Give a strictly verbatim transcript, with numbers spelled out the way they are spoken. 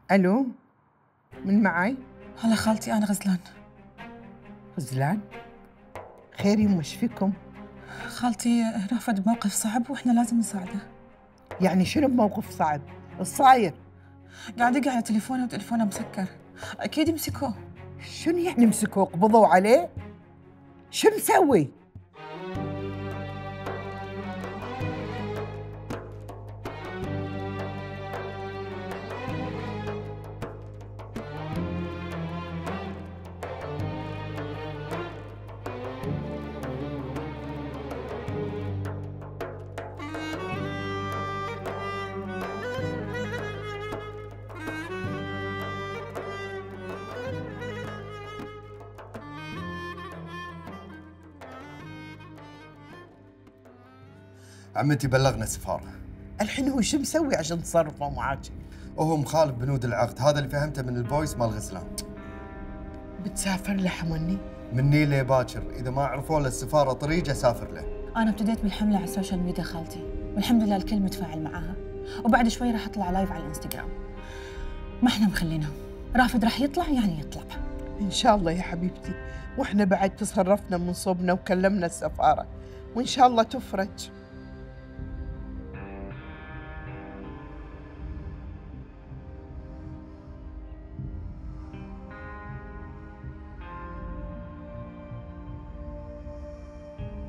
الو، من معي؟ هلا خالتي، انا غزلان. غزلان؟ خير يمه، ايش فيكم؟ خالتي رافد بموقف صعب واحنا لازم نساعده. يعني شنو بموقف صعب؟ ايش صاير؟ قاعد يقع على تليفونه وتليفونه مسكر، اكيد يمسكوه. شنو يعني مسكوه؟ قبضوا عليه؟ شو مسوي؟ عمتي بلغنا السفارة. الحين هو شو مسوي عشان تصرفوا معاك؟ وهو مخالف بنود العقد، هذا اللي فهمته من الفويس مال غزلان. بتسافر له حموني؟ مني ليه باكر، اذا ما عرفوا له السفارة طريق اسافر له. انا ابتديت بالحمله على السوشيال ميديا خالتي، والحمد لله الكل متفاعل معاها، وبعد شوي راح اطلع لايف على الانستغرام. ما احنا مخلينهم، رافد راح يطلع يعني يطلع. ان شاء الله يا حبيبتي، واحنا بعد تصرفنا من صوبنا وكلمنا السفارة، وان شاء الله تفرج.